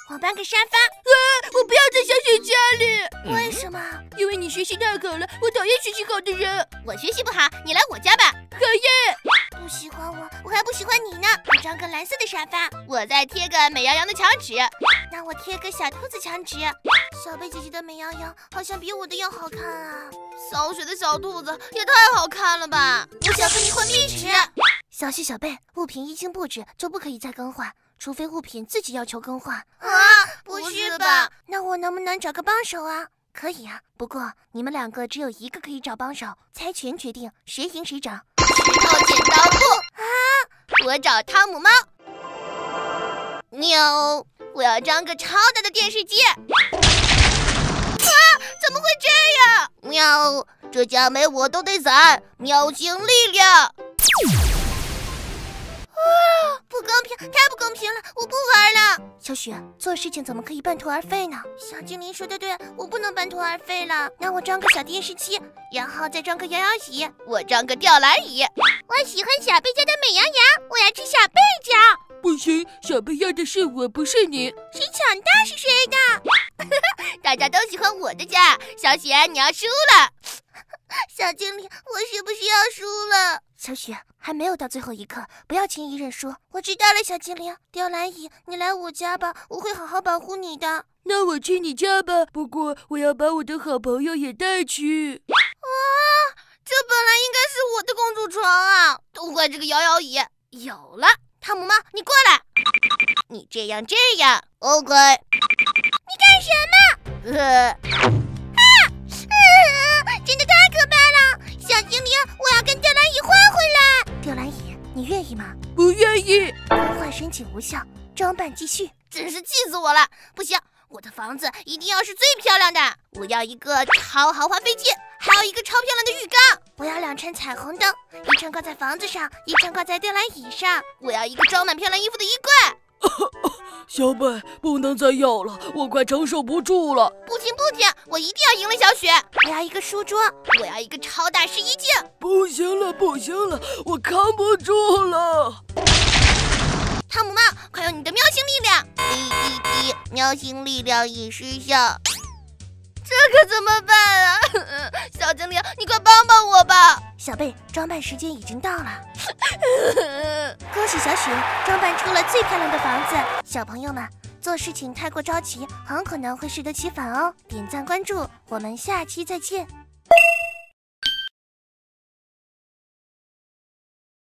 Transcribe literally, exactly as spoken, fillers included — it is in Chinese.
我搬个沙发。 啊！我不要在小雪家里。 为什么？ 因为你学习太好了，我讨厌学习好的人。 我学习不好，你来我家吧。 可耶！ 不喜欢我，我还不喜欢你呢。我装个蓝色的沙发，我再贴个美羊羊的墙纸。那我贴个小兔子墙纸。小贝姐姐的美羊羊好像比我的要好看啊。 小雪的小兔子也太好看了吧！ 我想和你混壁纸。小雪、小贝，物品一经布置就不可以再更换，除非物品自己要求更换。 啊，不是吧？ 那我能不能找个帮手啊？可以啊，不过你们两个只有一个可以找帮手，猜拳决定谁赢谁找。 石头剪刀布啊！ 我找汤姆猫。喵！我要装个超大的电视机。啊！怎么会这样？喵！这家没我都得散，喵星力量。啊！ 不公平，太不公平了，我不玩了。小雪，做事情怎么可以半途而废呢？小精灵说的对，我不能半途而废了。那我装个小电视机，然后再装个摇摇椅。 我装个吊篮椅。 我喜欢小贝家的美羊羊，我要吃小贝脚。 不行，小贝要的是我，不是你。 谁抢答是谁的？ 大家都喜欢我的家。小雪，你要输了。 小精灵，我是不是要输了？小雪，还没有到最后一刻，不要轻易认输。我知道了，小精灵。吊篮椅，你来我家吧，我会好好保护你的。 那我去你家吧，不过我要把我的好朋友也带去。 啊，这本来应该是我的公主床啊！ 都怪这个摇摇椅。有了， 汤姆猫，你过来。 你这样这样 ，OK。 你干什么？ 呃。 真的太可怕了！小精灵，我要跟吊篮椅换回来。吊篮椅，你愿意吗？ 不愿意。 更换申请无效，装扮继续。 真是气死我了！不行，我的房子一定要是最漂亮的。我要一个超豪华飞机，还有一个超漂亮的浴缸。 我要两串彩虹灯，一串挂在房子上，一串挂在吊篮椅上。 我要一个装满漂亮衣服的衣柜。小贝，不能再要了，我快承受不住了。 不听不听，我一定要赢了小雪。我要一个书桌， 我要一个超大试衣镜。 不行了，不行了，我扛不住了。 汤姆猫，快用你的喵星力量！ 滴滴滴，喵星力量已失效。 这可怎么办啊？小精灵，你快帮帮我吧！ 小贝，装扮时间已经到了。恭喜小雪装扮出了最漂亮的房子。小朋友们，做事情太过着急，很可能会适得其反哦。点赞关注，我们下期再见。